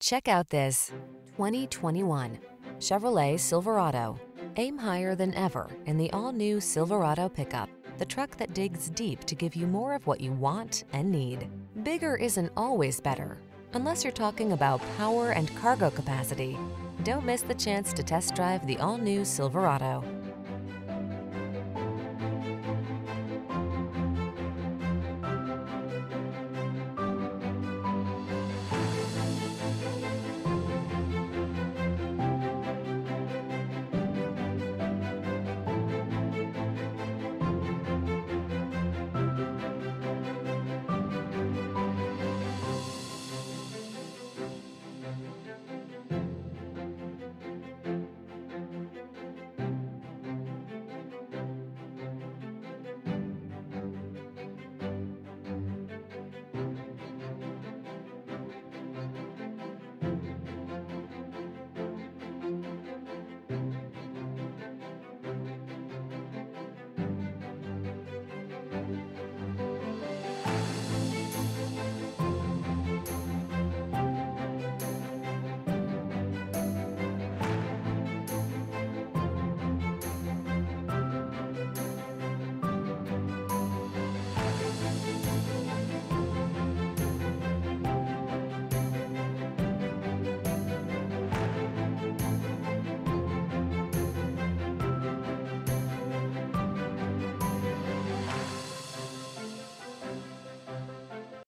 Check out this 2021 Chevrolet Silverado. Aim higher than ever in the all-new Silverado pickup, the truck that digs deep to give you more of what you want and need. Bigger isn't always better, unless you're talking about power and cargo capacity. Don't miss the chance to test drive the all-new Silverado.